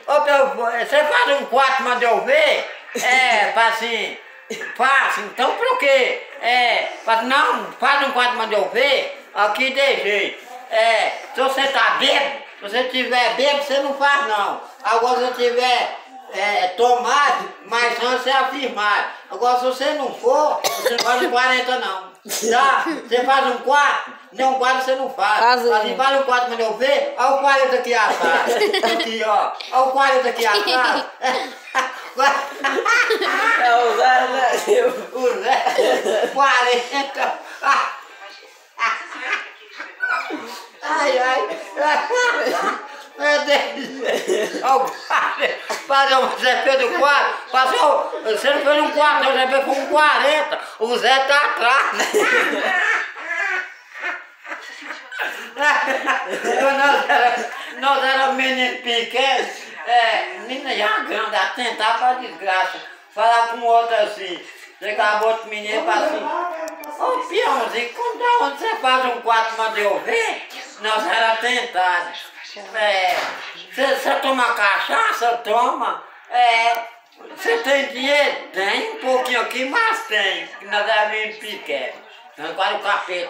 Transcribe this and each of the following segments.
Você faz um quarto, manda eu ver? Assim, faço, então por quê? Não, faz um quarto, manda eu ver? Aqui de jeito. Se você tá bêbado, se você tiver bêbado, você não faz não. Agora se você tiver tomado, mas não você afirmado. Agora se você não for, você não faz um 40 não. Tá? Você faz um quarto, não um quarto você não faz. Assim, faz um quarto, manda eu ver? Olha o 40 aqui atrás. Aqui, ó. Olha o 40 aqui atrás. É o Zé, né? O Zé, 40. Ai. Meu Deus. Olha o Zé fez o quarto. Passou, você não fez um quarto, o Zé fez com 40. O Zé tá atrás. Nós era menino pequeno, menina já grande, atentar pra desgraça. Falar com outro assim, chegava outro menino e falava assim: ô peãozinho, conta onde você faz um quarto, manda eu ver? Nós era tentados. Você toma cachaça? Toma. Você tem dinheiro? Tem um pouquinho aqui, mas tem. Nós era menino pequeno. Agora o capeta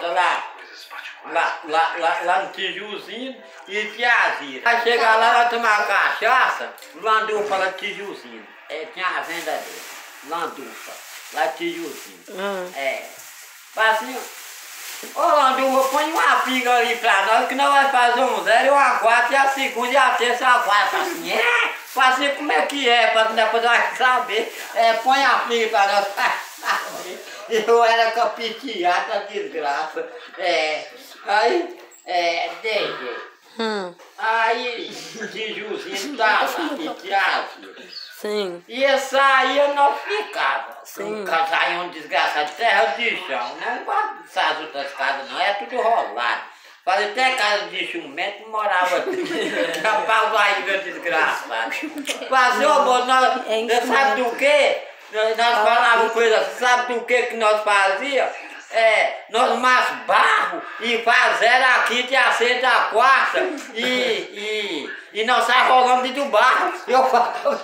lá no Tijuzinho e Piazira. Aí chegar lá, vai tomar cachaça, Landufa lá no Tijuzinho. Tinha a venda dele, Landufa, lá no Tijuzinho. Assim, ô Landufa, põe uma pinga ali pra nós, que nós vamos fazer um 0 e uma 4, e a segunda e a terça e a quarta. Assim, assim como é que pra depois nós saber. Põe a pinga pra nós. Eu era capiteado da desgraça. Aí, desde. Aí, Tijuzinho tava lá, Piazira. Sim. E essa aí nós ficava. Um casaião desgraçado, terra de chão. Não igual essas outras casas, não, é tudo rolado. Fazia até casa de jumento, morava tinha pau barriga desgraçado. Fazia o bom, nós sabe do quê? Nós falávamos coisa, sabe do que nós fazíamos? Nós mais barro e fazer aqui de aceita a quarta e nós saímos rolando dentro do barro. Eu falo,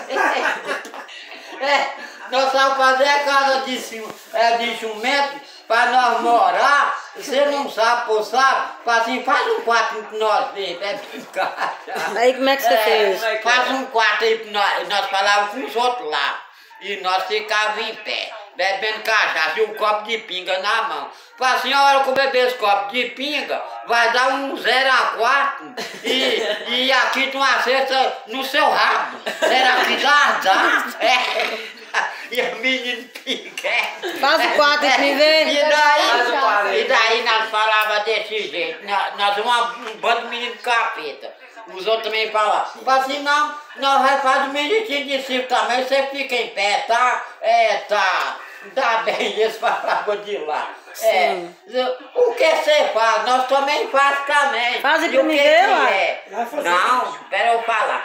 nós saímos fazer a casa de jumento para nós morar. Você não sabe, pô, sabe? Assim, faz um quarto para nós ver, Aí como é que você fez? Faz um quarto aí para nós falávamos com os outros lá. E nós ficávamos em pé, bebendo cachaça e um copo de pinga na mão. Falei assim, a hora que eu beber esse copo de pinga, vai dar um 0 a 4 e aqui tem uma cesta no seu rabo. Será que dá? E o menino pequeno. Faz o 4 e me vê. E daí nós falávamos desse jeito. Nós um bando de menino capeta. Os outros também falavam. Falei assim, não, nós faz um minutinho de cima também, você fica em pé, tá? Tá bem, eles falavam de lá. O que você faz? Nós também fazemos também. Faz pra me ver, Não, espera eu falar.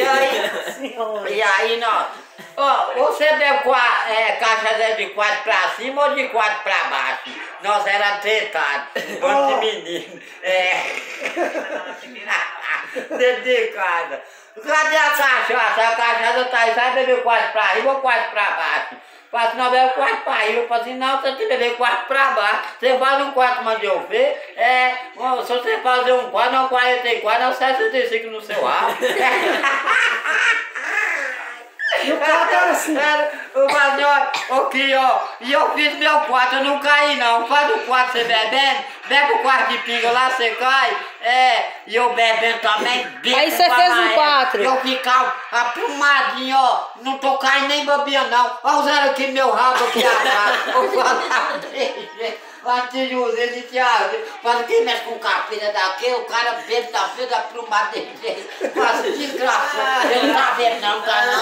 E aí nós... você bebe cachaça de 4 pra cima ou de 4 pra baixo? Nós éramos tentados, um bando de menino. Dentro de casa. Cadê a cachaça? A cachaça tá aí, vai beber 4 pra cima ou 4 pra baixo? Fala assim, não, bebe 4 pra cima. Eu falo assim, não, você tem que beber 4 pra baixo. Você faz um 4, manda eu ver. Se você fazer um 4, não 44, não 65 no seu ar. E o quarto era assim. Aqui, ó. E eu fiz meu quarto, eu não caí não. Faz o quarto você bebendo, bebe o quarto de pinga lá, você cai. E eu bebendo também. Aí você fez um 4. Eu ficava aprumadinho, ó. Não tô caindo nem babia não. Olha o zero aqui, meu rabo aqui atrás. Eu falava desse jeito. Lá no Tijuzinho de Thiago. Fala, quem mexe com capeta daqui? O cara bebe da frente, aprumado desse jeito. Mas desgraçado. Ele não tá bebendo não, tá não.